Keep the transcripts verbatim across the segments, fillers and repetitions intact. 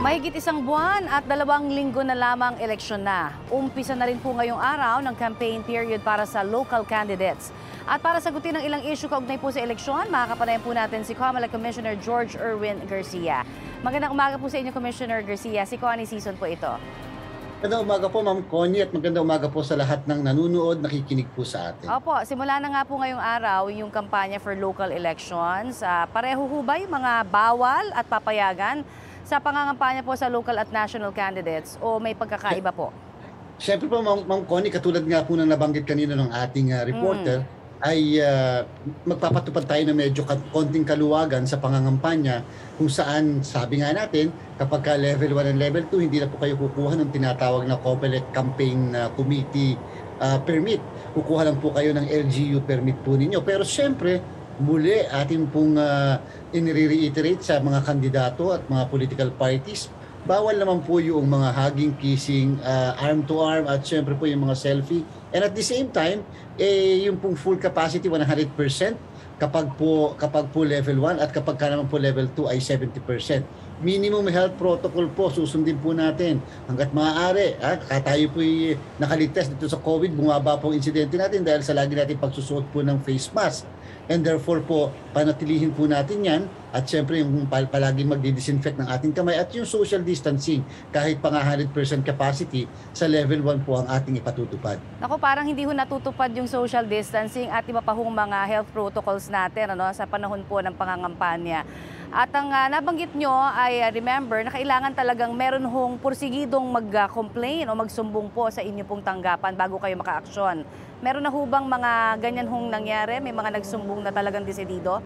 Mahigit isang buwan at dalawang linggo na lamang eleksyon na. Umpisa na rin po ngayong araw ng campaign period para sa local candidates. At para sagutin ang ilang issue kaugnay po sa eleksyon, makakapanayan po natin si Comelec Commissioner George Erwin Garcia. Magandang umaga po sa inyo, Commissioner Garcia. Si Connie season po ito. Magandang umaga po, Ma'am Connie, at magandang umaga po sa lahat ng nanunood, nakikinig po sa atin. Opo, simula na nga po ngayong araw yung kampanya for local elections. Uh, pareho ho ba yung mga bawal at papayagan sa pangangampanya po sa local at national candidates o may pagkakaiba po? Siyempre po, Ma'am Connie, katulad nga po ng nabanggit kanina ng ating uh, reporter, mm. ay uh, magpapatupad tayo na medyo konting kaluwagan sa pangangampanya kung saan, sabi nga natin, kapag ka level one and level two, hindi na po kayo kukuha ng tinatawag na Comelec Campaign uh, Committee uh, permit. Kukuha lang po kayo ng L G U permit po ninyo. Pero siyempre, muli atin pong uh, inire-reiterate sa mga kandidato at mga political parties, bawal naman po yung mga hugging, kissing, uh, arm to arm at syempre po yung mga selfie. And at the same time, eh, yung pong full capacity one hundred percent kapag po, kapag po level one at kapag ka naman po level two ay seventy percent. Minimum health protocol po, susundin po natin hanggat maaari. Ah, tayo po ay nakaligtas dito sa COVID, bumaba po ang insidente natin dahil sa lagi natin pagsusuot po ng face mask. And therefore po, panatilihin po natin yan at syempre yung pal palaging magdi-disinfect ng ating kamay at yung social distancing kahit pa nga one hundred percent capacity sa level one po ang ating ipatutupad. Ako, parang hindi ho natutupad yung social distancing at iba pa hong mga health protocols natin ano, sa panahon po ng pangangampanya. At ang uh, nabanggit nyo ay uh, remember na kailangan talagang meron hong pursigidong mag-complain o magsumbong po sa inyo pong tanggapan bago kayo maka-aksyon. Meron na hubang mga ganyan hong nangyari? May mga nagsumbong na talagang desidido?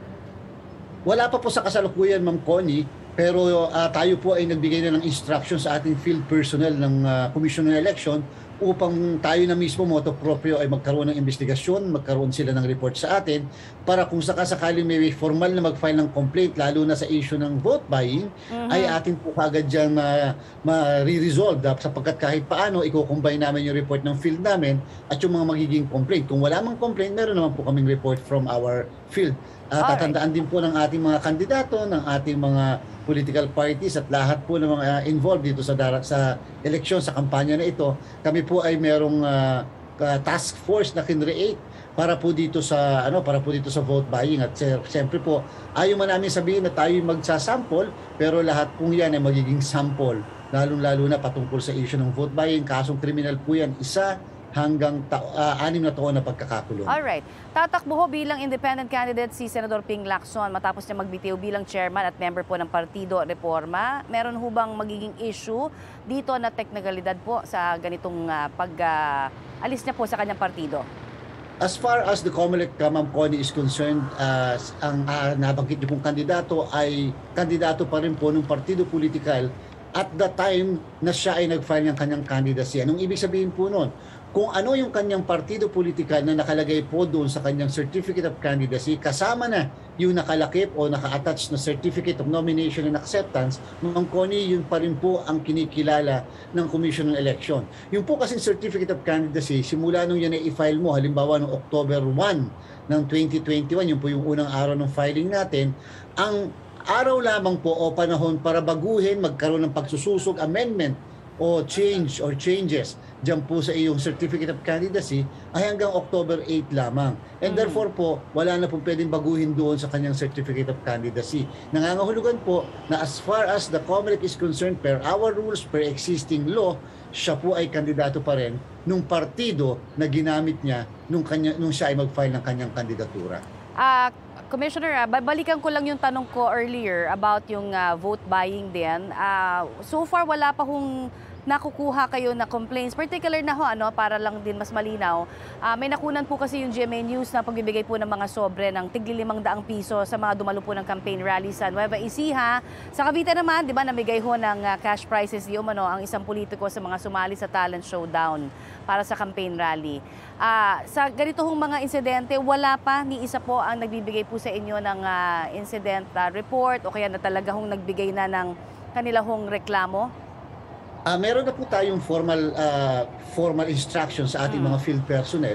Wala pa po sa kasalukuyan, Ma'am Connie, pero uh, tayo po ay nagbigay na ng instructions sa ating field personnel ng uh, Commission on Election upang tayo na mismo moto proprio ay magkaroon ng investigasyon, magkaroon sila ng report sa atin para kung sakasakali may formal na mag-file ng complaint lalo na sa issue ng vote buying, mm-hmm. ay atin po kagad dyan ma-re-resolve ma sapagkat kahit paano i-combine namin yung report ng field namin at yung mga magiging complaint. Kung wala mang complaint, meron naman po kaming report from our field. Uh, tatandaan din po ng ating mga kandidato, ng ating mga political parties at lahat po ng mga involved dito sa darat sa eleksyon, sa kampanya na ito. Kami po ay merong uh, uh, task force na kinreate para po dito sa ano para po dito sa vote buying at siyempre po ayaw man namin sabihin na tayo magsasample pero lahat po yan ay magiging sample lalong-lalo na patungkol sa issue ng vote buying. Kasong kriminal po yan, isa hanggang uh, anim na taon na pagkakakulong. Alright. Tatakbo ho bilang independent candidate si Senador Ping Lacson matapos niya magbitiw bilang chairman at member po ng Partido Reforma. Meron ho bang magiging issue dito na teknikalidad po sa ganitong uh, pag-alis uh, niya po sa kanyang partido? As far as the Comelec, Ma'am Connie, is concerned, uh, ang uh, nabanggit niyo pong kandidato ay kandidato pa rin po ng partido politikal at the time na siya ay nag-file ng kanyang candidacy. Anong ibig sabihin po nun? Kung ano yung kanyang partido politikal na nakalagay po doon sa kanyang certificate of candidacy, kasama na yung nakalakip o naka-attach na certificate of nomination and acceptance, Ma'am Connie, yun pa rin po ang kinikilala ng Commission on Election. Yung po kasing certificate of candidacy, simula nung yan ay i-file mo, halimbawa noong October first ng twenty twenty-one, yun po yung unang araw ng filing natin, ang araw lamang po o panahon para baguhin, magkaroon ng pagsususog, amendment o change or changes dyan po sa iyong certificate of candidacy ay hanggang October eighth lamang. And mm-hmm. therefore po, wala na po pwedeng baguhin doon sa kanyang certificate of candidacy. Nangangahulugan po na as far as the Comelec is concerned, per our rules, per existing law, siya po ay kandidato pa rin nung partido na ginamit niya nung, kanya, nung siya ay mag-file ng kanyang kandidatura. Ah... Uh... Commissioner, babalikan ko lang yung tanong ko earlier about yung uh, vote buying din. Uh, so far, wala pa hong nakukuha kayo na complaints, particular na ho, ano, para lang din mas malinaw. Uh, may nakunan po kasi yung G M A News na pagbibigay po ng mga sobre ng tigli limang daang piso sa mga dumalo po ng campaign rally sa Nueva Ecija. Sa Cavite naman, di ba, namigay ho ng uh, cash prizes yung ano, ang isang politiko sa mga sumali sa talent showdown para sa campaign rally. Uh, sa ganito hong mga insidente, wala pa ni isa po ang nagbibigay po sa inyo ng uh, incident uh, report o kaya na talaga hong nagbigay na ng kanila hong reklamo? Uh, meron na po tayong formal uh, formal instructions sa ating mm. mga field personnel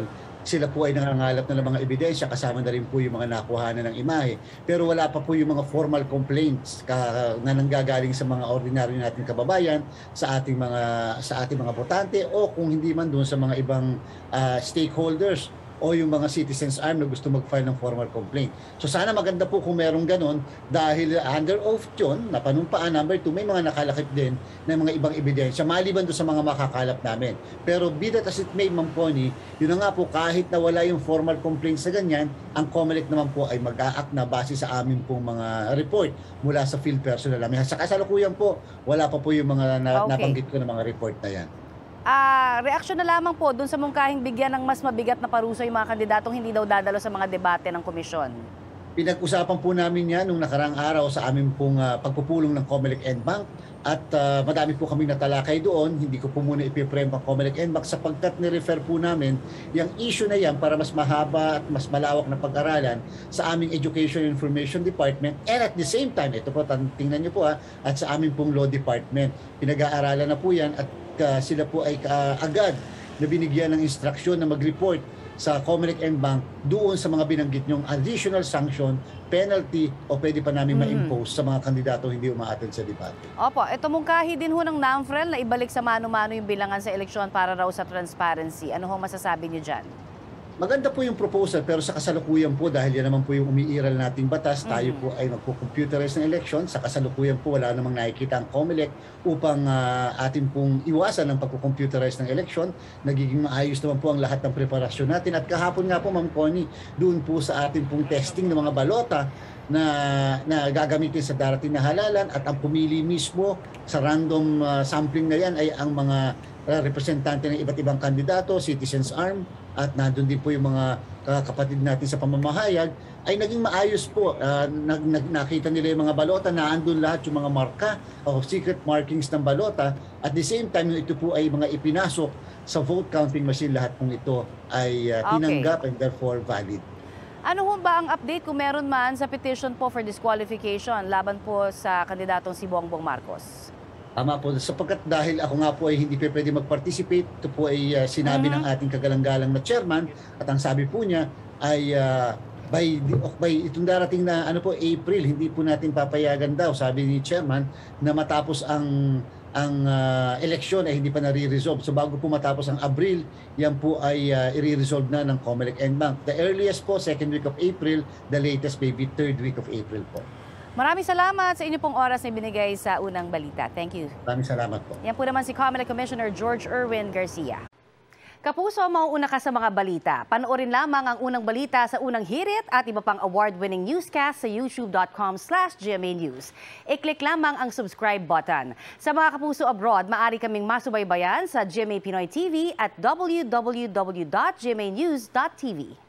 sila po ay nangangalap na ng mga ebidensya, kasama na rin po yung mga nakuhanan ng imahe. Pero wala pa po yung mga formal complaints ka, na nanggagaling sa mga ordinaryo nating kababayan, sa ating mga sa ating mga botante, o kung hindi man doon sa mga ibang uh, stakeholders o yung mga citizens arm na gusto mag-file ng formal complaint. So sana maganda po kung merong ganon, dahil under oath yun, na panumpaan. Number two, may mga nakalakip din ng mga ibang ebidensya, maliban doon sa mga makakalap namin. Pero be that as it may, Ma'am Connie, yun na nga po, kahit na wala yung formal complaint sa ganyan, ang Comelec naman po ay mag-a-act na base sa amin pong mga report mula sa field personnel namin. Sa kasalukuyan po, wala pa po yung mga na- Okay. nabanggit ko na mga report na yan. Ah, reaksyon na lamang po dun sa mungkahing bigyan ng mas mabigat na parusa yung mga kandidatong hindi daw dadalo sa mga debate ng komisyon. Pinag-usapan po namin yan nung nakarang araw sa amin pong uh, pagpupulong ng Comelec N Bank, at uh, madami po kaming natalakay doon. Hindi ko po muna ipiprem ang Comelec N Bank sapagkat ni-refer po namin yung issue na yan para mas mahaba at mas malawak na pag-aralan sa aming Education and Information Department, and at the same time, ito po, tingnan nyo po ha, at sa aming pong Law Department. Pinag-aaralan na po yan, at uh, sila po ay uh, agad na binigyan ng instruksyon na mag-report sa Comelec N Bank doon sa mga binanggit nyong additional sanction, penalty, o pwede pa namin Mm. ma-impose sa mga kandidato hindi umaattend sa debate. Opo, ito mungkahi din ho ng NAMFREL na ibalik sa mano-mano yung bilangan sa eleksyon para raw sa transparency. Ano ho masasabi niyo dyan? Maganda po yung proposal, pero sa kasalukuyan po, dahil yan naman po yung umiiral nating batas, tayo Mhm. po ay magpo-computerize ng election. Sa kasalukuyan po, wala namang nakikita ang Comelec upang uh, atin pong iwasan ang pagpo-computerize ng election. Nagiging maayos naman po ang lahat ng preparasyon natin. At kahapon nga po, Ma'am Connie, doon po sa atin pong testing ng mga balota na, na gagamitin sa darating na halalan, at ang pumili mismo sa random uh, sampling na yan ay ang mga uh, representante ng iba't ibang kandidato, citizens arm, at nandun din po yung mga uh, kapatid natin sa pamamahayag, ay naging maayos po. Uh, nag, nag, nakita nila yung mga balota, na andun lahat yung mga marka o secret markings ng balota. At the same time, ito po ay mga ipinasok sa vote counting machine. Lahat pong ito ay uh, Okay. tinanggap and therefore valid. Ano ho ba ang update kung meron man sa petition po for disqualification laban po sa kandidatong si Bongbong Marcos? Tama po, sapagkat dahil ako nga po ay hindi pa pwede mag-participate, ito po ay uh, sinabi Mhm. ng ating kagalang-galang na chairman, at ang sabi po niya ay uh, by, by itong darating na ano po, April, hindi po natin papayagan daw, sabi ni chairman, na matapos ang ang uh, eleksyon ay hindi pa nare-resolve. So bago po matapos ang Abril, yan po ay uh, i-resolve na ng Comelec N Bank. The earliest po, second week of April, the latest maybe third week of April po. Maraming salamat sa inyo pong oras na binigay sa unang balita. Thank you. Maraming salamat po. Yan po naman si Comelec Commissioner George Erwin Garcia. Kapuso, mauuna ka sa mga balita. Panoorin lamang ang unang balita sa unang hirit at iba pang award-winning newscast sa youtube.com slash GMA News. I-click lamang ang subscribe button. Sa mga kapuso abroad, maaari kaming masubaybayan sa G M A Pinoy T V at w w w dot g m a news dot t v.